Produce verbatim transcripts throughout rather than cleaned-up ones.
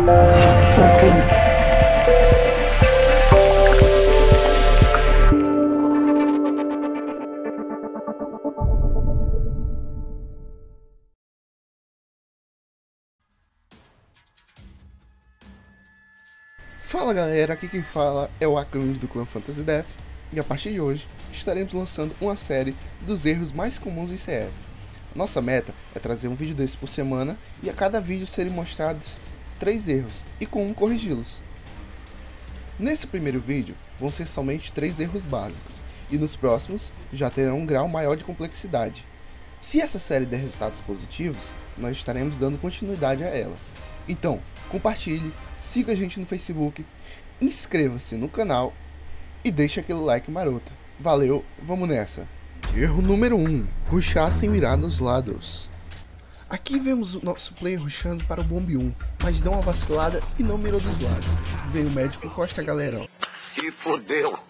Fala galera, aqui quem fala é o Akums do clã Fantasy Death, e a partir de hoje estaremos lançando uma série dos erros mais comuns em C F. Nossa meta é trazer um vídeo desse por semana e a cada vídeo serem mostrados três erros e com um corrigi-los. Nesse primeiro vídeo vão ser somente três erros básicos e nos próximos já terão um grau maior de complexidade. Se essa série der resultados positivos, nós estaremos dando continuidade a ela. Então, compartilhe, siga a gente no Facebook, inscreva-se no canal e deixe aquele like maroto. Valeu, vamos nessa! Erro número um. Rushar sem mirar nos lados. Aqui vemos o nosso player rushando para o bombe um, mas deu uma vacilada e não mirou dos lados. Veio o médico costa a galera. Se fodeu!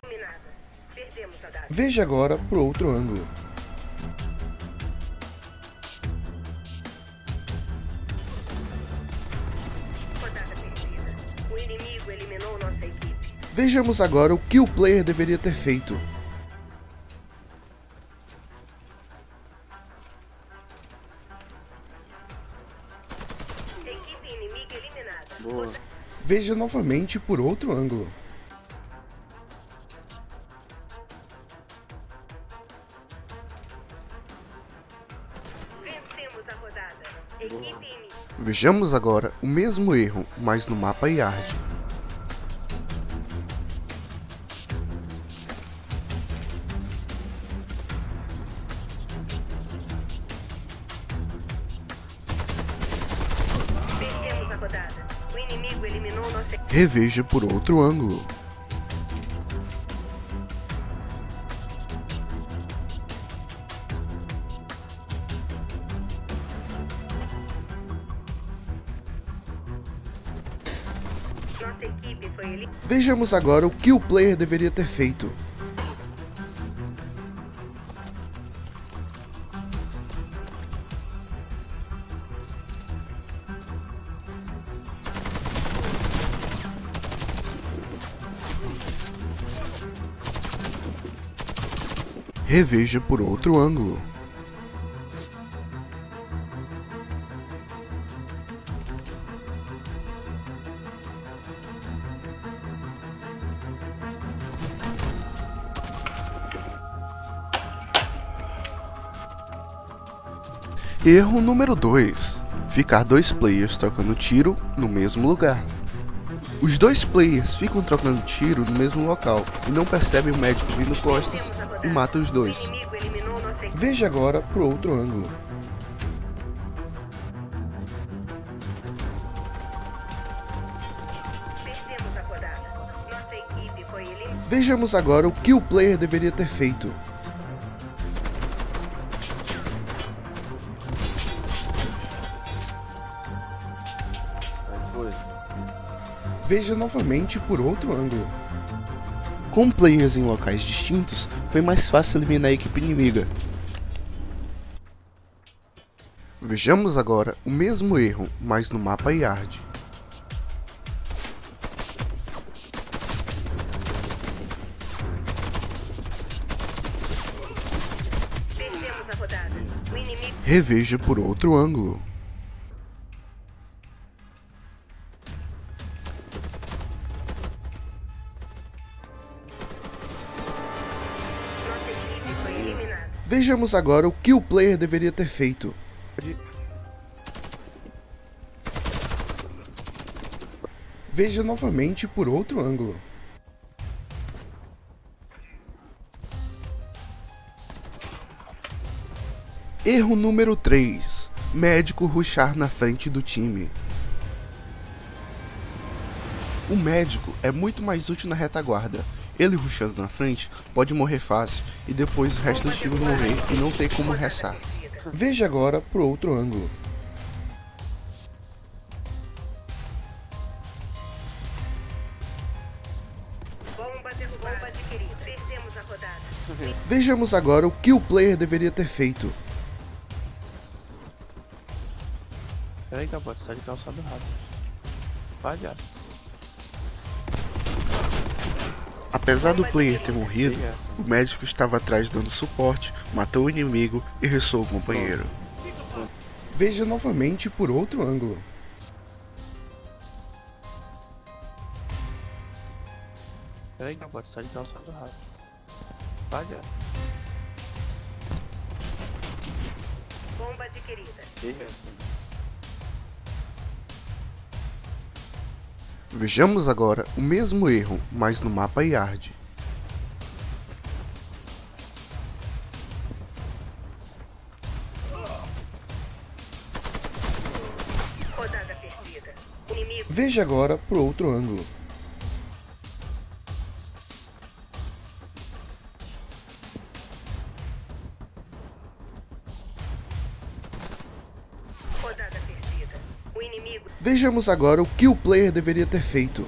Veja agora pro outro ângulo. Vejamos agora o que o player deveria ter feito. Equipe inimiga eliminada. Boa. Veja novamente por outro ângulo. Vencemos a rodada. Equipe inimiga. Vejamos agora o mesmo erro, mas no mapa Yard. Vencemos a rodada. O inimigo eliminou nossa equipe. Reveja por outro ângulo. Nossa equipe foi eliminada. Vejamos agora o que o player deveria ter feito. Reveja por outro ângulo. Erro número dois. Ficar dois players trocando tiro no mesmo lugar. Os dois players ficam trocando tiro no mesmo local e não percebem o médico vindo costas e mata os O dois. inimigo eliminou nossa equipe. Veja agora pro outro ângulo. Perdemos a rodada. Nossa equipe foi eliminada. Vejamos agora o que o player deveria ter feito. Aí foi. Veja novamente por outro ângulo. Com players em locais distintos, foi mais fácil eliminar a equipe inimiga. Vejamos agora o mesmo erro, mas no mapa Yard. Perdemos a rodada. O inimigo. Reveja por outro ângulo. Nossa equipe foi eliminada. Vejamos agora o que o player deveria ter feito. Veja novamente por outro ângulo. Erro número três. Médico rushar na frente do time. O médico é muito mais útil na retaguarda. Ele rushando na frente pode morrer fácil e depois o resto do time morrer e não ter como ressar. Veja agora pro outro ângulo. Bomba derrubada. Bomba adquirida. Perdemos a rodada. Vejamos agora o que o player deveria ter feito. Peraí, capô, tu tá de calçado errado. Palhaço. Apesar do player ter morrido, o médico estava atrás dando suporte, matou o inimigo e ressoou o companheiro. Veja novamente por outro ângulo. Peraí, não pode estar de calçado rápido. Palhaço. Bomba adquirida. Que é essa? Vejamos agora o mesmo erro, mas no mapa Yard. Rodada perdida. Inimigo. Veja agora por outro ângulo. Rodada perdida. O inimigo. Vejamos agora o que o player deveria ter feito.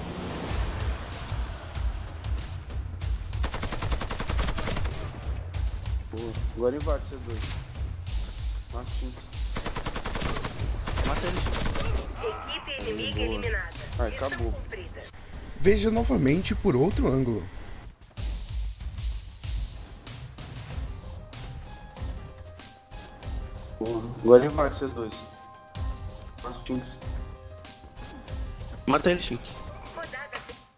Boa. Agora invade C dois. Assim. Mata ele. Equipe inimiga Boa. eliminada. Ai, Missão acabou. cumprida. Veja novamente por outro ângulo. Boa. Agora invade C dois. Assim. Mata ele, Chique. Rodada.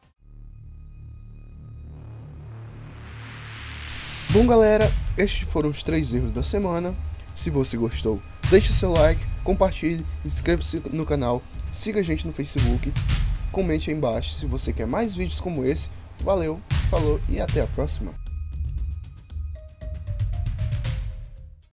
Bom galera, estes foram os três erros da semana. Se você gostou, deixe seu like, compartilhe, inscreva-se no canal, siga a gente no Facebook, comente aí embaixo se você quer mais vídeos como esse. Valeu, falou e até a próxima.